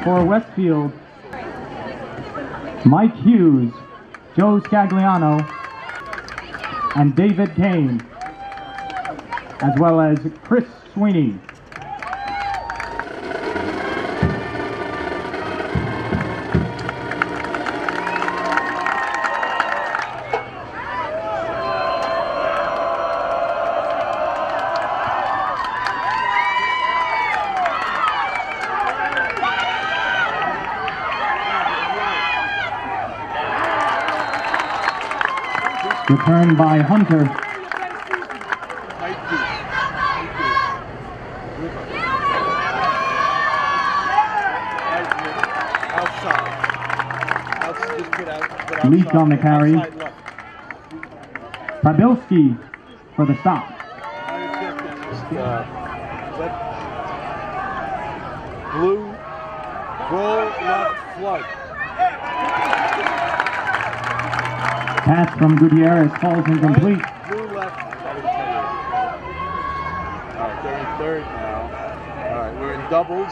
for Westfield, Mike Hughes, Joe Scagliano, and David Kane, as well as Chris Sweeney. Return by Hunter. Leach on the carry. Pabilski for the stop. Blue, goal, left, flood. Pass from Gutierrez falls incomplete. Blue left. Alright, they're in third now. Alright, we're in doubles.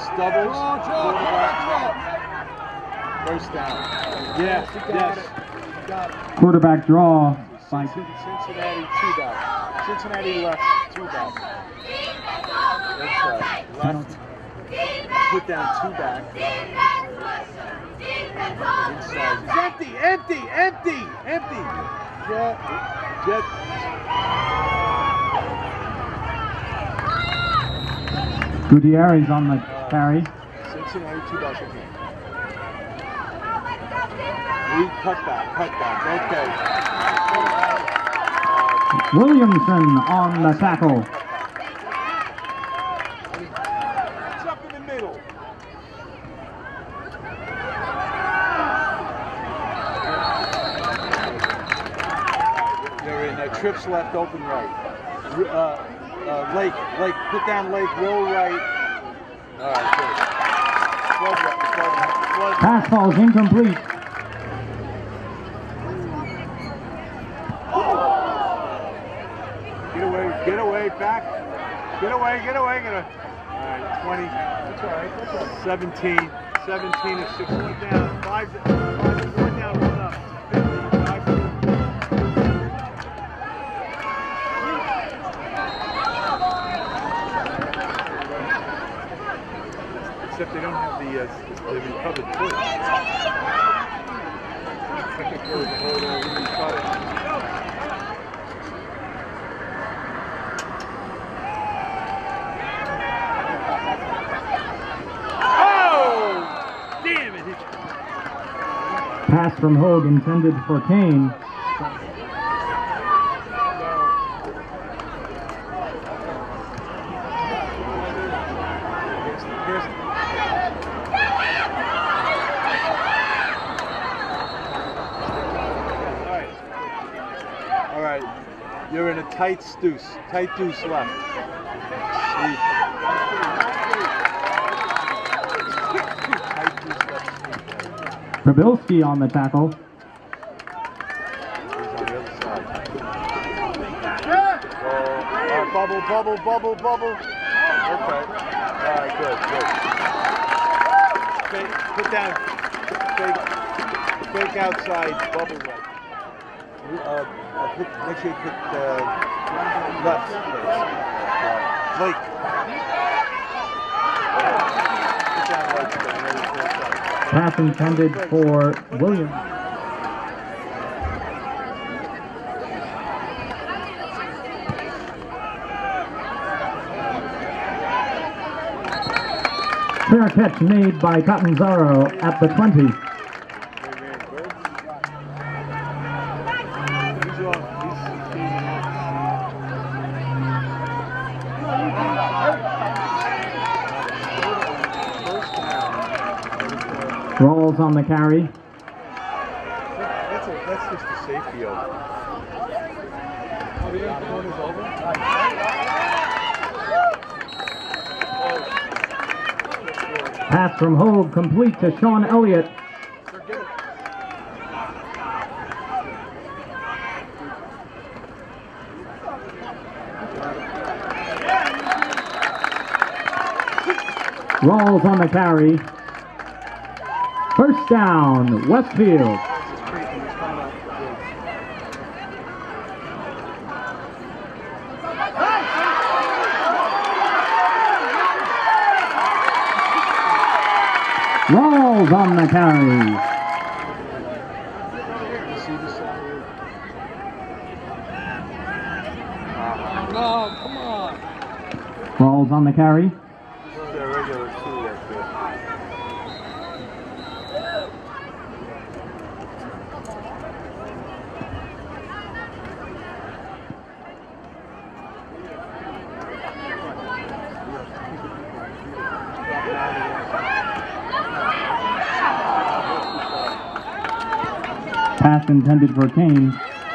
First down. Yes, yes. Quarterback draw by Cincinnati, two back. Cincinnati left, two back. Left. Put down two back. Inside. It's empty. Jet. Gutierrez on the carry. Cincinnati, two back again. Lead cutback. Okay. Williamson on the tackle. It's up in the middle. They're in trips left, open right. Lake, put down Lake, roll right. All right, good. Pass falls incomplete. Get away, back. Get away. All right, 20. That's all right. 17 is 6 1 down. 5 is 1 down, 1 up. 55. Except they don't have the recovered foot. Pass from Hogue intended for Kane. All right. You're in a tight deuce left. Pabilski on the tackle. He's on the other side. Bubble. Okay. All right, good. Put down. Fake outside bubble right. Make sure you put left. Flake. Put down right. Pass intended for Williams. Fair catch made by Catanzaro at the 20. Rolls on the carry. That's just the safety of it. Pass from Hogue complete to Sean Elliott. Rolls on the carry. First down, Westfield. Rawls on the carry. Oh, come on. Rawls on the carry. This is their regular two right there. Pass intended for Kane.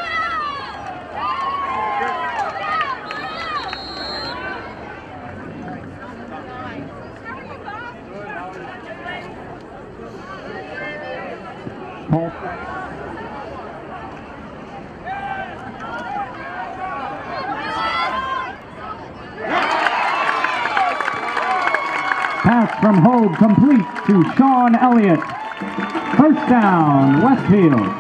Pass from Hogue complete to Sean Elliott. First down, Westfield.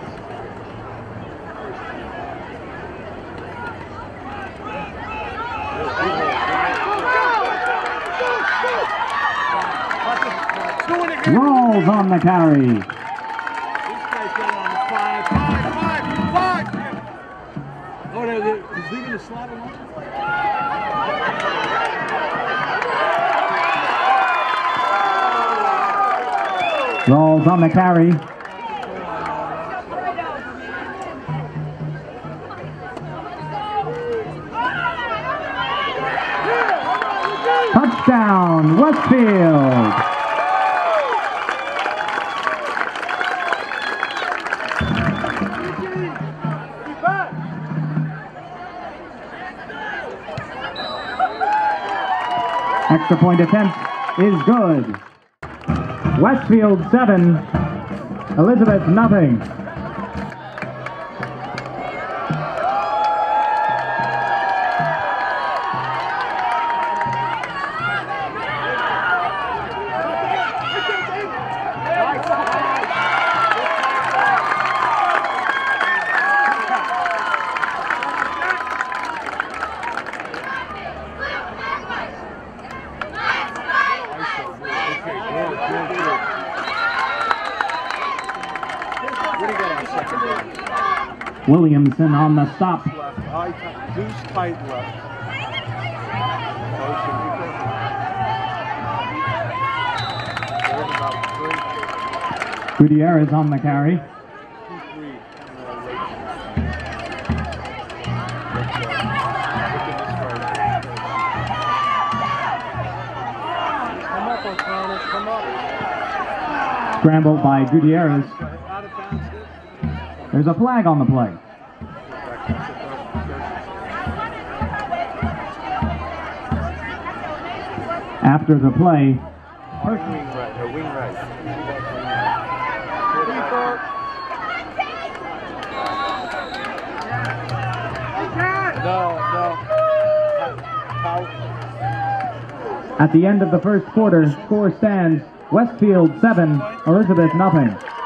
Rawls on the carry. This guy's going on the five. Oh, he's leaving the slot alone? Rawls on the carry. Touchdown, Westfield. Extra point attempt is good. Westfield 7, Elizabeth nothing. Williamson on the stop. Deuce tight left. Gutierrez on the carry. 2-3. Come up, O'Connor. Come up. Scrambled by Gutierrez. Out of bounds hit. There's a flag on the play. After the play, Wing right, or wing right. No. at the end of the first quarter, score stands Westfield 7, Elizabeth nothing.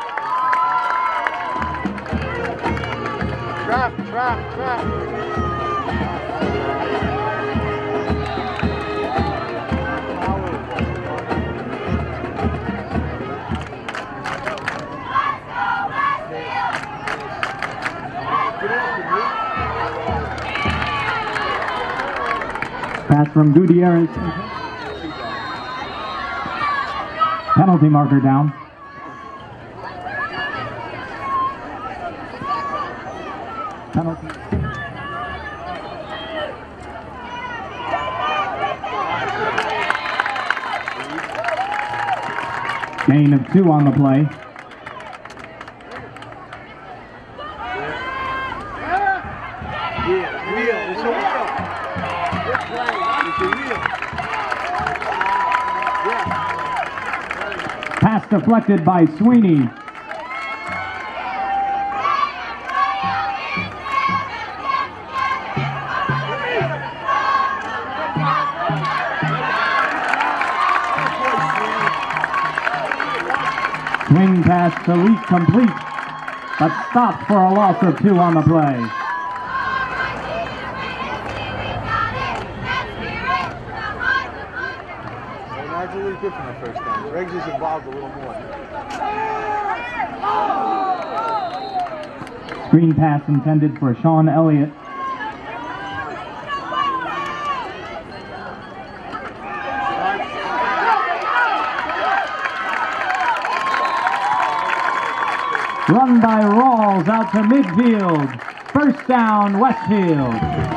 Trap. Pass from Gutierrez. Penalty marker down. Penalty. Gain of 2 on the play. Pass deflected by Sweeney. Swing pass to Leak complete, but stopped for a loss of 2 on the play. Well, that's a little good from the first time. Greg's is involved a little more. Screen pass intended for Sean Elliott. Run by Rawls out to midfield. First down, Westfield.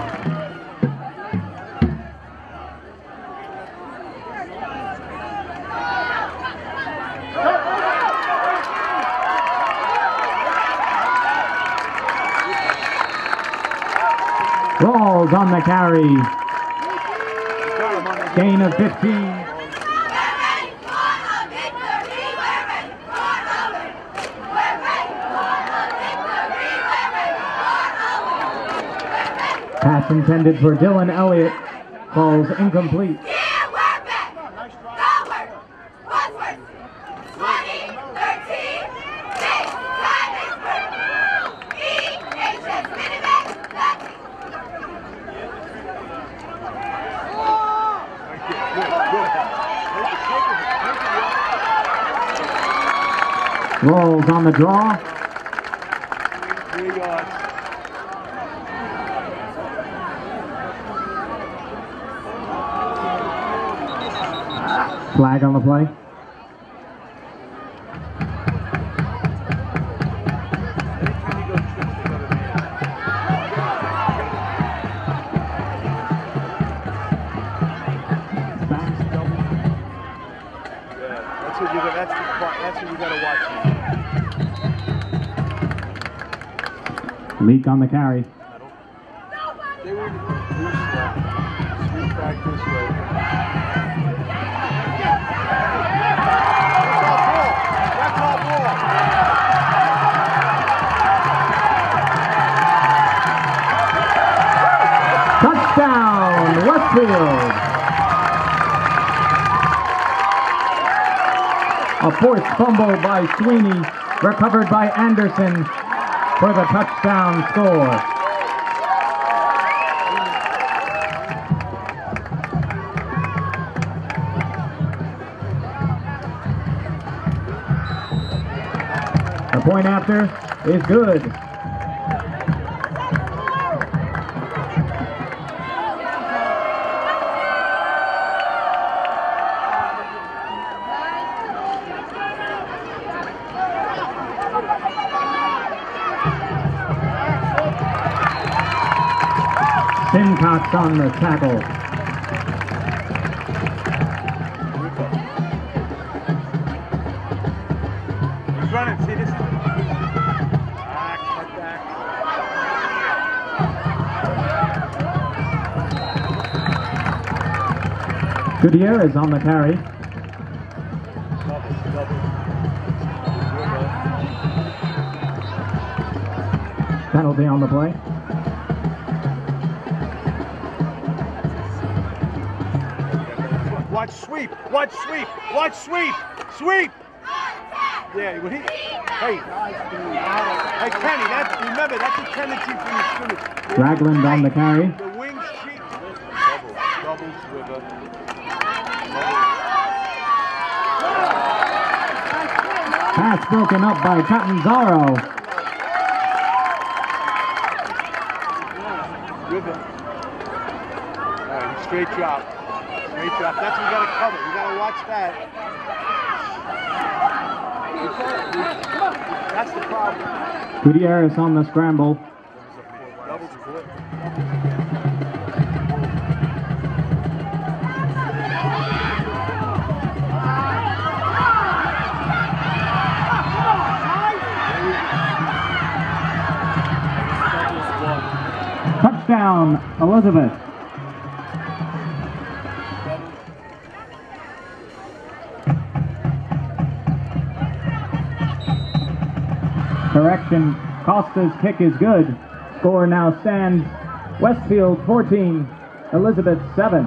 Rawls on the carry. Gain of 15. Pass intended for Dylan Elliott. Falls incomplete. Rolls on the draw. 3 yards. Flag on the play. That's what you got to watch. Leak on the carry. They were loose left. Sweep back this way. That's all ball. Touchdown, Westfield. A forced fumble by Sweeney, recovered by Anderson for the touchdown score. The point after is good. Simcox on the tackle. He's running, see this? Cut back. Gutierrez on the carry. Penalty on the play. Watch sweep, watch sweep, watch sweep, sweep! Yeah, when he, hey, Kenny, remember, that's a tendency for your students. Ragland on the carry. The wings cheat. Doubles with a... Pass broken up by Catanzaro. With it. All right, straight drop. Straight drop. That's what we got to cover. We got to watch that. That's the problem. Gutierrez on the scramble. Double split. Touchdown, Elizabeth. Correction, Costa's kick is good. Score now stands Westfield 14, Elizabeth 7.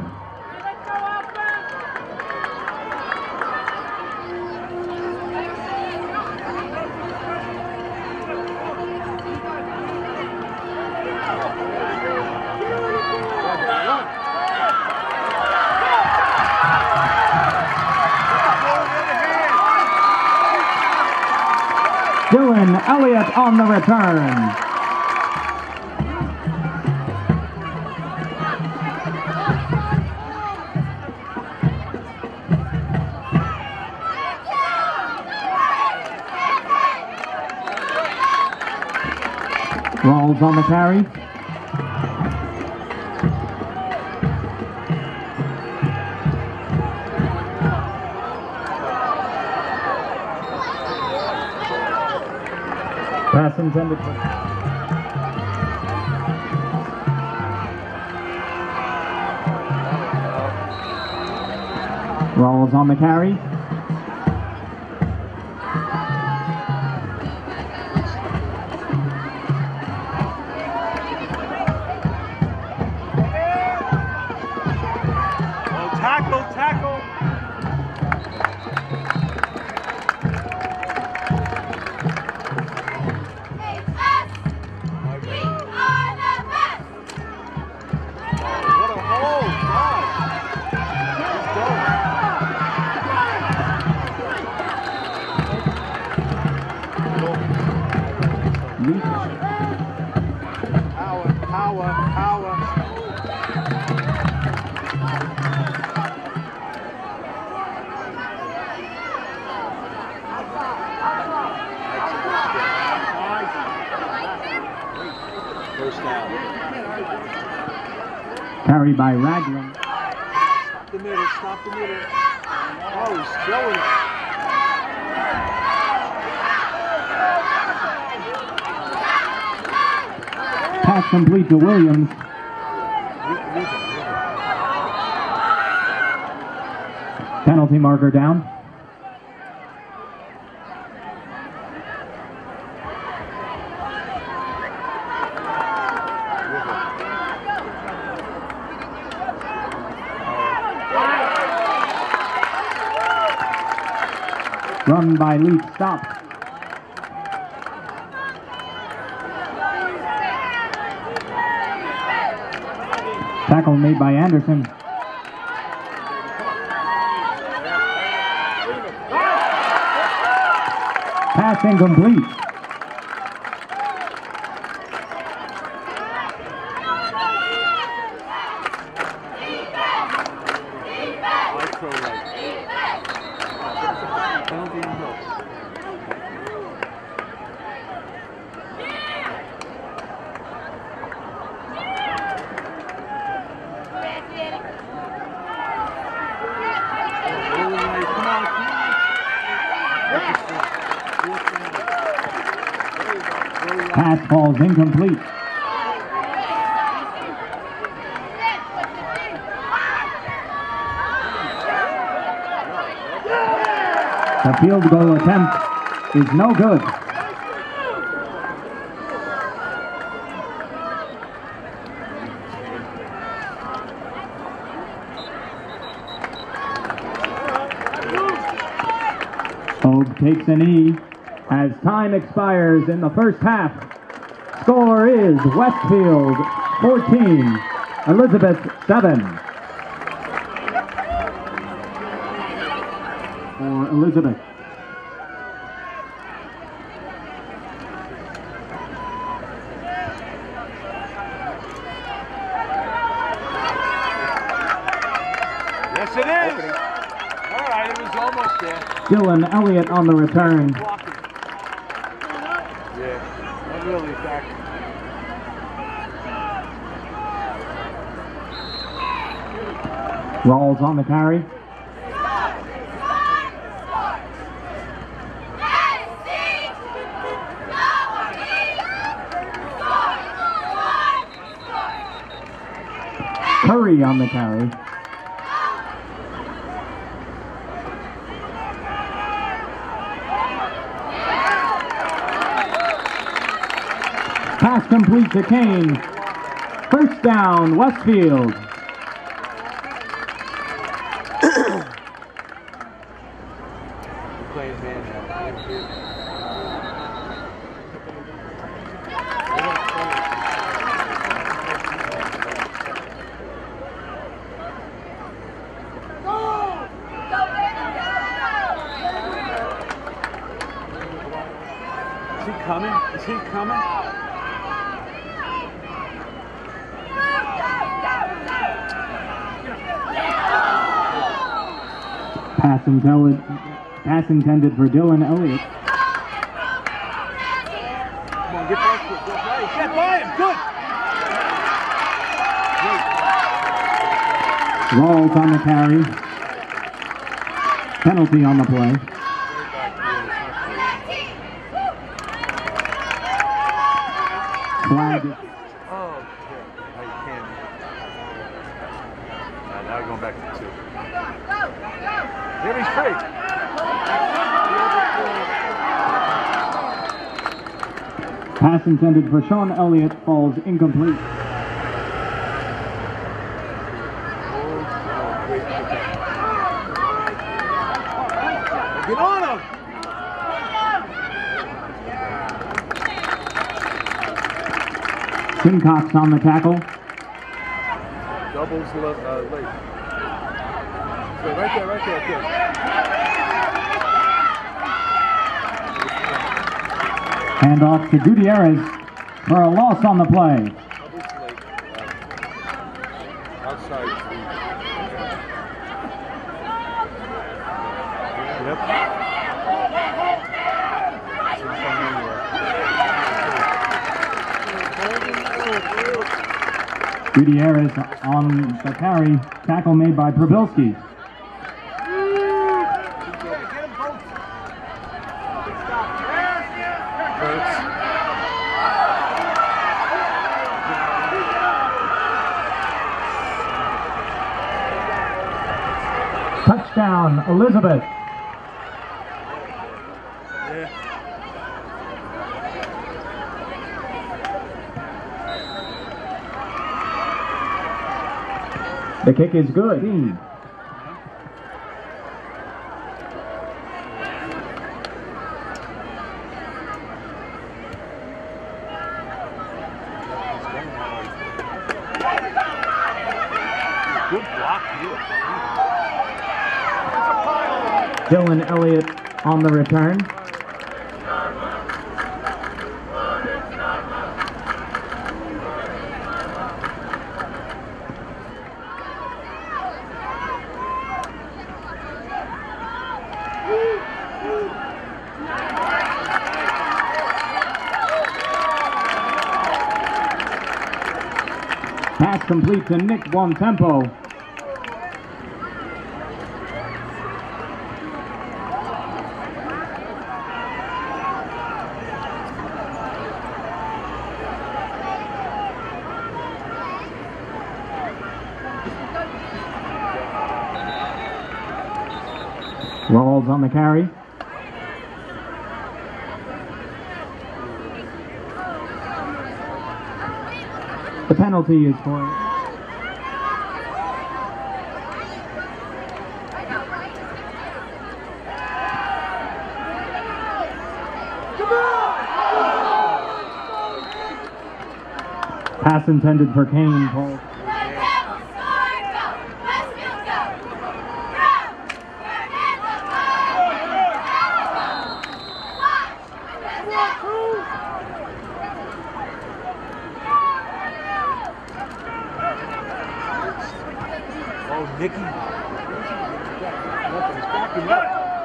Dylan Elliott on the return. Rawls on the carry. Pass intended for... Rawls on the carry. Tackle. What a hole, God. Power. First down. Carried by Ragland. Stop the middle. Oh, he's throwing it. Pass complete to Williams. Penalty marker down. Run by Leach, stop. Tackle made by Anderson. Pass incomplete. Pass falls incomplete. The field goal attempt is no good. Hogue takes a knee as time expires in the first half. Score is Westfield 14, Elizabeth 7. For Elizabeth. Yes, it is. All right, it was almost there. Dylan Elliott on the return. Yeah, not really back. Rawls on the carry. Curry on the carry. Pass complete to Kane. First down, Westfield. Playing man now. Is he coming? Is he coming? Pass intended for Dylan Elliott. Come on, get by him. Good. Rawls on the carry. Penalty on the play. Flag. Oh, shit. Now you can't. Now we're going back to 2. Here he's free. Pass intended for Sean Elliott falls incomplete. Get on him! Simcox on the tackle. Doubles late. So right there. Hand off to Gutierrez for a loss on the play. Doubles late. Outside. Yep. Gutierrez on the carry. Tackle made by Probilski. Touchdown, Elizabeth. The kick is good. Good block here. Dylan Elliott on the return. Pass complete to Nick Buontempo. Rawls on the carry. The penalty is for pass intended for Kane. Paul. Oh, Nicky. Nothing. He's backing up.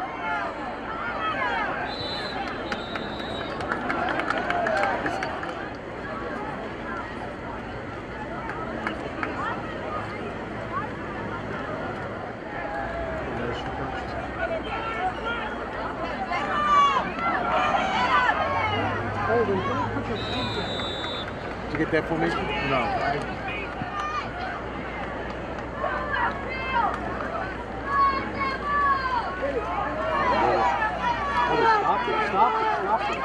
Did you get that formation? No. Stop it.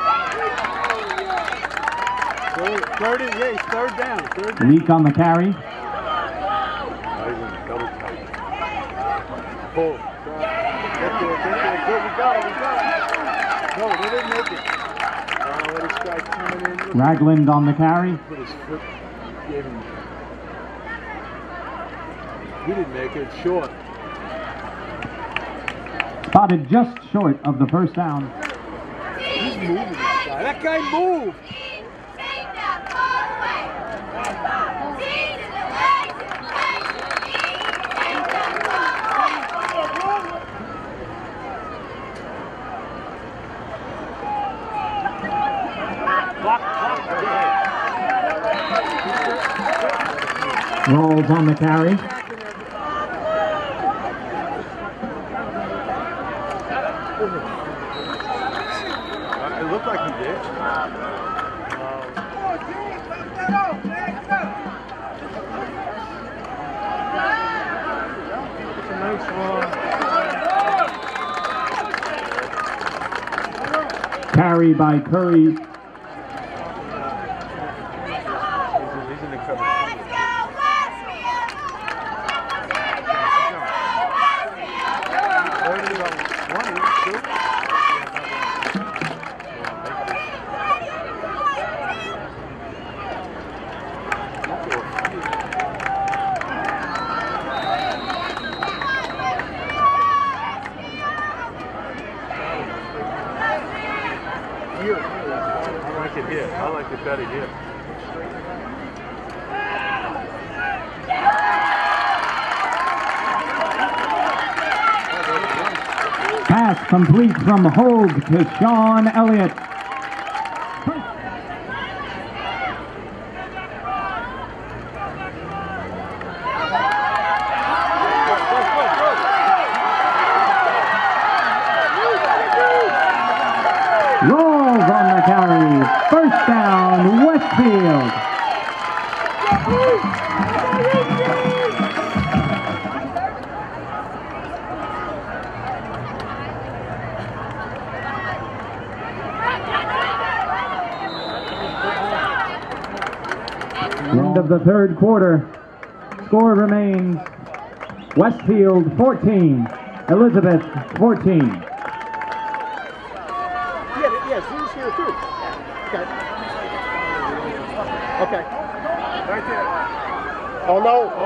Third down. Leak on the carry. Double tight. Pull. Get there. Good, we got it. No, they didn't make it. Oh, this guy coming in. Ragland on the carry. Put his foot, gave him. He didn't make it. Short. Spotted just short of the first down. He's moving that guy. That guy moved. Rolls on the carry. It looked like he did. It's a nice one. Carry by Curry. He's in the cover. I like it here. I like it better here. Pass complete from Hogue to Sean Elliott. Rolls on the carry. First down, Westfield. End of the third quarter. Score remains Westfield 14, Elizabeth 14. Yes, he's here too. Okay. Right there. Oh no. Oh.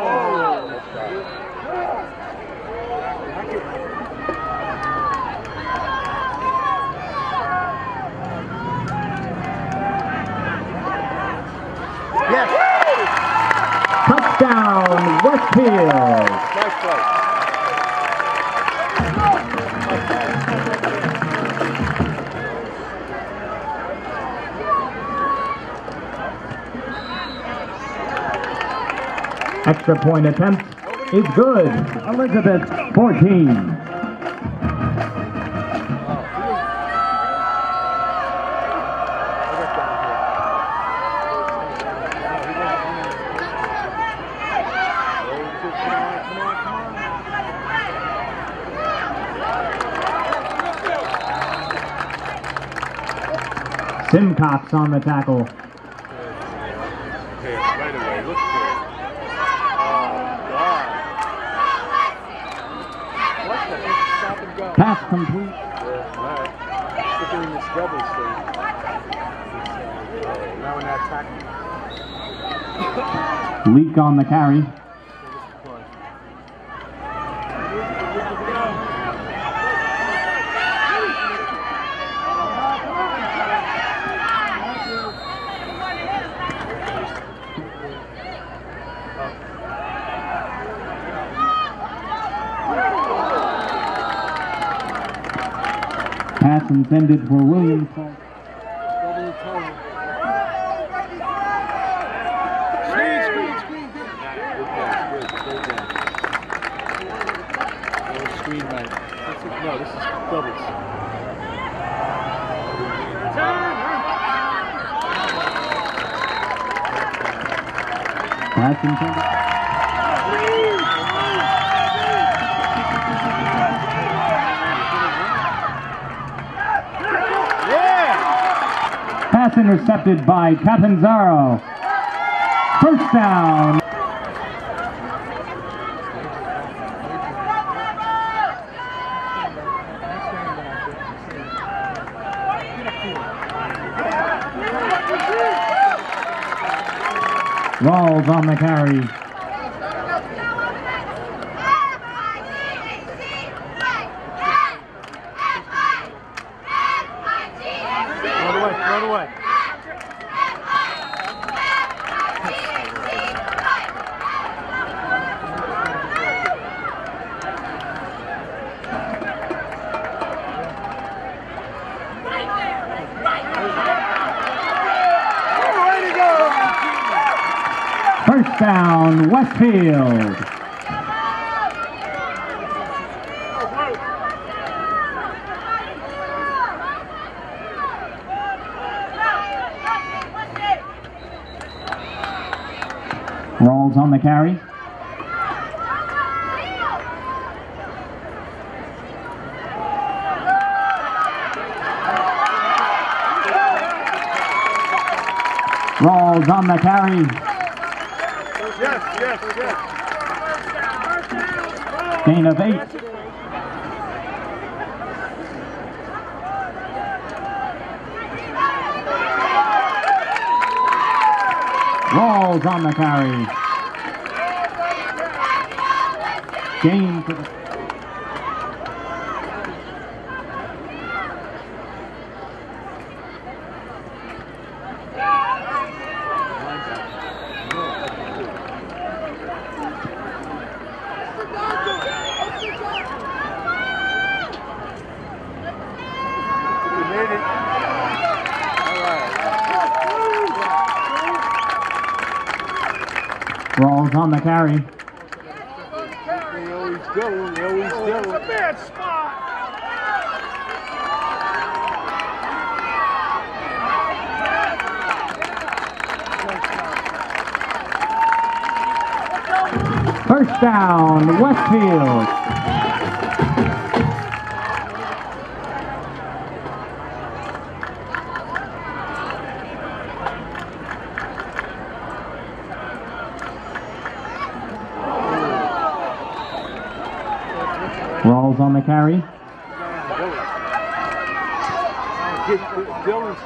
Yes. Touchdown, Westfield. Nice play. Extra point attempt is good. Elizabeth 14. Simcox on the tackle. Right away. Look for it. Stop and go. Pass complete. Yeah, all right. Still doing this double thing. Now we're not attacking. Leak on the carry. Pass intended for Williams. Screen right. No, this is doubles. Pass intended. Pass intercepted by Catanzaro. First down. Rawls on the carry. All the Throw it away. First down, Westfield. Rawls on the carry. Rawls on the carry. Yes. Gain of 8. Rawls on the carry. Gain for the... Rawls on the carry. They always do. It's a bad spot. First down, Westfield. Rawls on the carry. Dylan's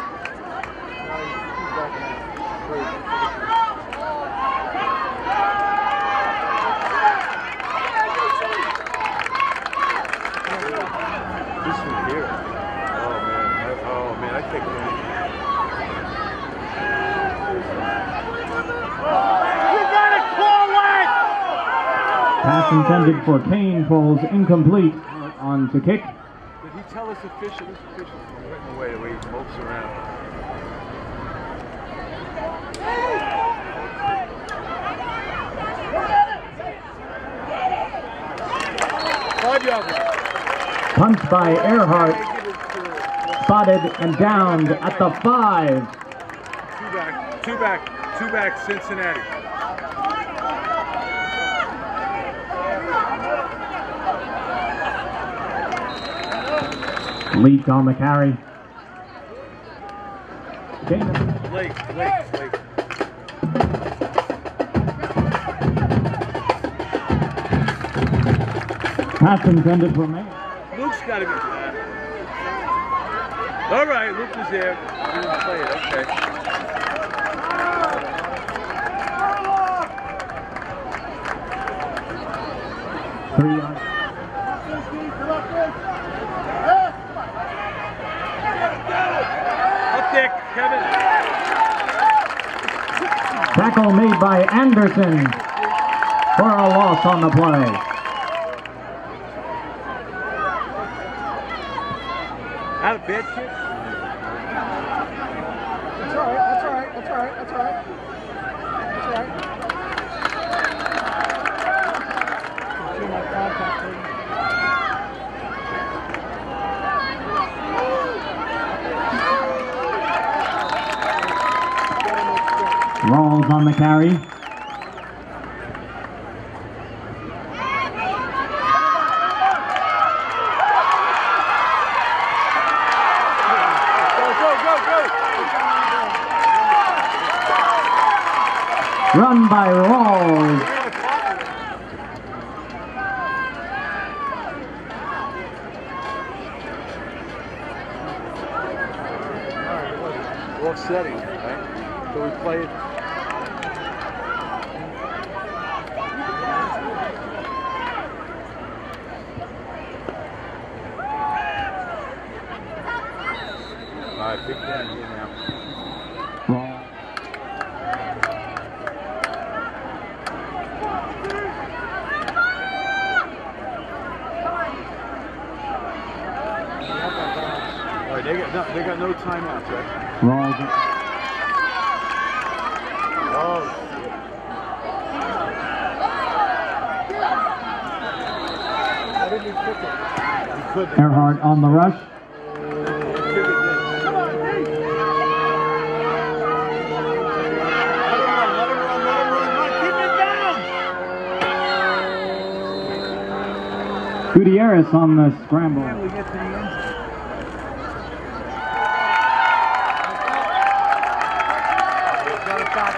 this one here. Oh man, I think you gotta call it! Pass intended for Kane falls incomplete on to kick. Did he tell us official? This official's right away the way he mopes around. Punt by Earhart. Spotted and downed at the 5. Two back, Cincinnati. Leak on the carry. Late. Pass intended for May. Luke's got to be flat. All right, Luke was there. He didn't play it. Okay. Up there, Kevin. Tackle made by Anderson for a loss on the play. Out of bed, kid? That's all right. See my contact, please. Rawls on the carry. Run by Rawls. Offsetting, right? So we play it. Big Ben here now. Ball. All right, they got no timeouts, right? Ball. Oh. How did he kick it? He could. Earhart on the rush. Come on, Nate. Let him run. Keep it down. Gutierrez on the scramble. We get to the end zone. Got it back.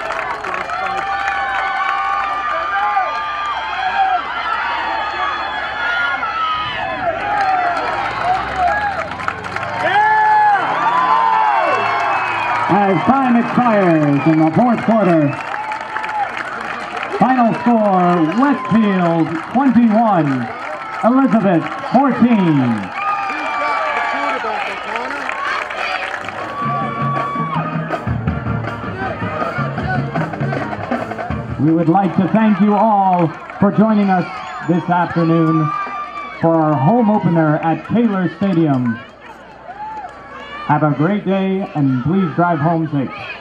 As time expires in the fourth quarter, final score, Westfield 21, Elizabeth 14. We would like to thank you all for joining us this afternoon for our home opener at Taylor Stadium. Have a great day and please drive home safe.